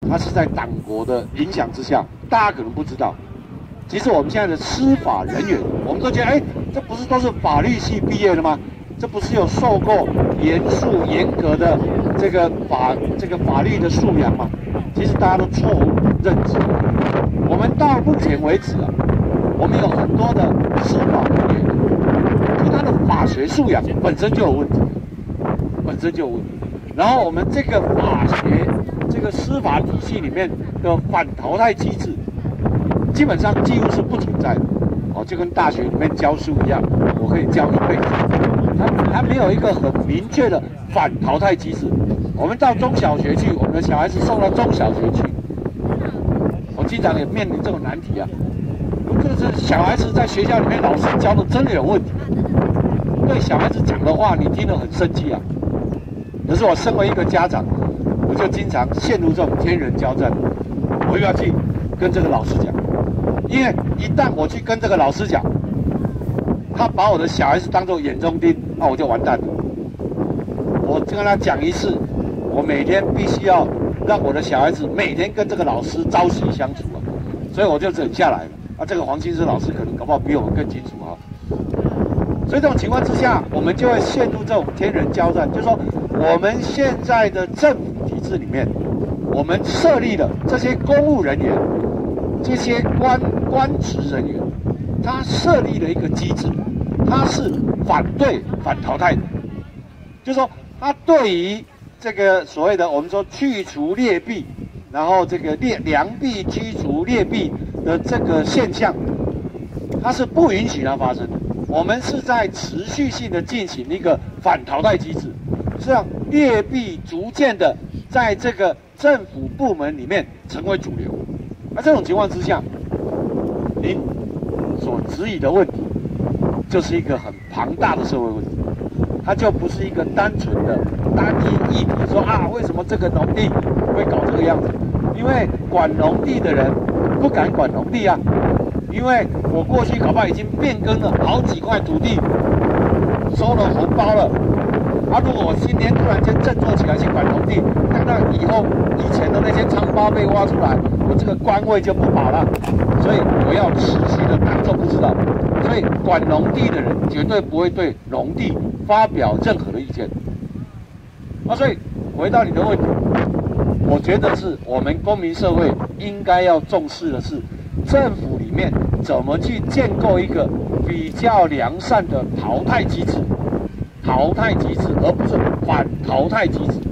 它是在党国的影响之下，大家可能不知道。其实我们现在的司法人员，我们都觉得，哎，这不是都是法律系毕业的吗？这不是有受过严肃严格的这个法律的素养吗？其实大家都错误认知。我们到目前为止啊，我们有很多的司法人员，就他的法学素养本身就有问题，本身就有问题。然后我们这个法学这个司法体系里面的反淘汰机制，基本上几乎是不存在的。哦，就跟大学里面教书一样，我可以教一辈子。它没有一个很明确的反淘汰机制。我们到中小学去，我们的小孩子送到中小学去，我经常也面临这种难题啊。就是小孩子在学校里面，老师教的真的有问题，对小孩子讲的话，你听得很生气啊。可是我身为一个家长，我就经常陷入这种天人交战，我又要去跟这个老师讲，因为一旦我去跟这个老师讲，他把我的小孩子当作眼中钉，那我就完蛋了。我跟他讲一次，我每天必须要让我的小孩子每天跟这个老师朝夕相处啊，所以我就忍下来了。啊，这个黄金枝老师可能搞不好比我们更清楚啊。所以这种情况之下，我们就会陷入这种天人交战，就是说我们现在的政府体制里面，我们设立了这些公务人员、这些官职人员，他设立了一个机制，他是反淘汰的，就是说他对于这个所谓的我们说去除劣币，然后这个良币驱逐劣币的这个现象，它是不允许它发生的。我们是在持续性的进行一个反淘汰机制，是让劣币逐渐的在这个政府部门里面成为主流。那这种情况之下，您所质疑的问题，就是一个很庞大的社会问题，它就不是一个单纯的单一议题，说啊为什么这个农地会搞这个样子？因为管农地的人不敢管农地啊。因为我过去搞不好已经变更了好几块土地，收了红包了。啊，如果我今天突然间振作起来去管农地，看到以后以前的那些仓包被挖出来，我这个官位就不保了。所以我要持续的当作不知道。所以管农地的人绝对不会对农地发表任何的意见。啊，所以回到你的问题，我觉得是我们公民社会应该要重视的是。政府里面怎么去建构一个比较良善的淘汰机制，而不是反淘汰机制。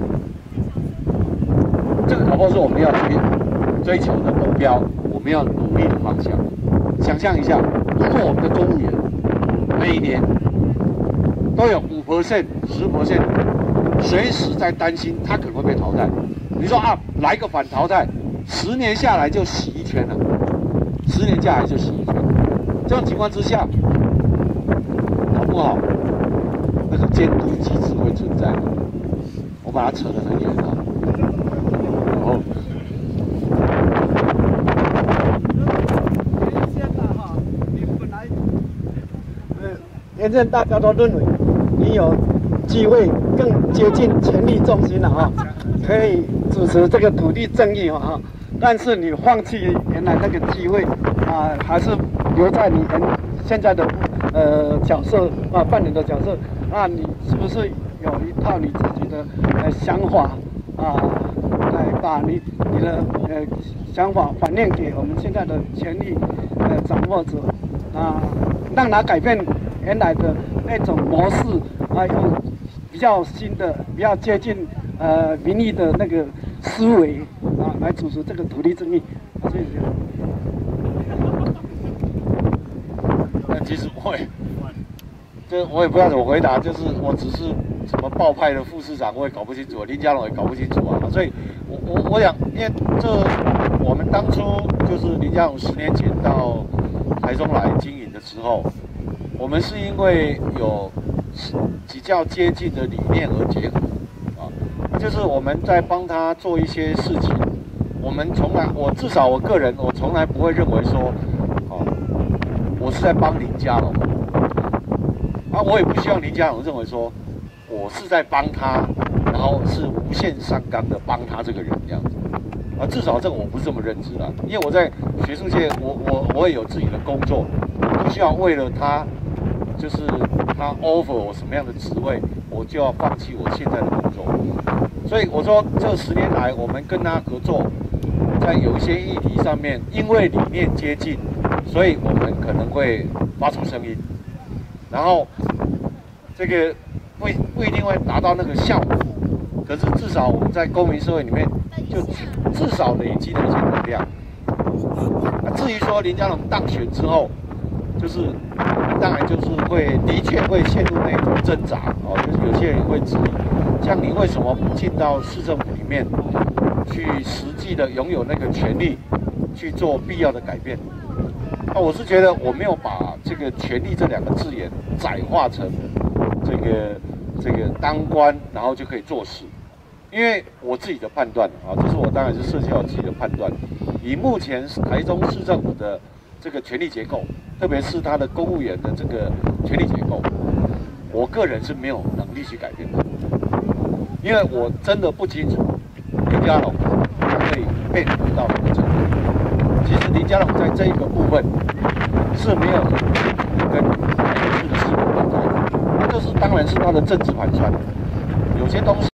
这个搞不好是我们要去追求的目标，我们要努力的方向。想象一下，如果我们的公务员每年都有5%、10%，随时在担心他可能会被淘汰。你说啊，来个反淘汰，10年下来就洗一圈了。10年下来就洗一圈，这种情况之下，搞不好那个监督机制会存在的。我把它扯得很远啊。然后， 现在大家都认为你有机会更接近权力中心了啊，可以主持这个土地正义啊。但是你放弃原来那个机会啊，还是留在你现在的角色啊，扮演的角色啊，你是不是有一套你自己的想法啊，来把你的想法反映给我们现在的权力掌握者啊，让他改变原来的那种模式啊，用比较新的、比较接近民意的那个思维。来主持这个土地正义，谢谢。 那其实我也不知道怎么回答，就是我只是什么报派的副市长，我也搞不清楚，林佳龙也搞不清楚啊。所以我想，因为我们当初就是林佳龙10年前到台中来经营的时候，我们是因为有比较接近的理念而结合啊，就是我们在帮他做一些事情。至少我个人，我从来不会认为说，我是在帮林佳龙，啊，我也不希望林佳龙认为说，我是在帮他，然后是无限上纲的帮他这个人这样子。 至少这个我不是这么认知的，因为我在学术界，我也有自己的工作，不需要为了他，就是他 offer 我什么样的职位，我就要放弃我现在的工作。所以我说，这10年来，我们跟他合作，在有一些议题上面，因为理念接近，所以我们可能会发出声音，然后这个不一定会达到那个效果。可是至少我们在公民社会里面，就至少累积了一些能量。至于说林佳龙当选之后，就是当然就是的确会陷入那种挣扎就是有些人会质疑，像你为什么不进到市政府里面，去实际的拥有那个权利，去做必要的改变？我是觉得我没有把这个“权利”这2个字眼窄化成这个当官然后就可以做事。因为我自己的判断这是我当然是涉及到我自己的判断。以目前台中市政府的这个权力结构，特别是他的公务员的这个权力结构，我个人是没有能力去改变的，因为我真的不清楚林佳龙他可以被捕到什么程度。其实林佳龙在这一个部分是没有跟台中市的市民分开的，这是当然是他的政治盘算，有些东西。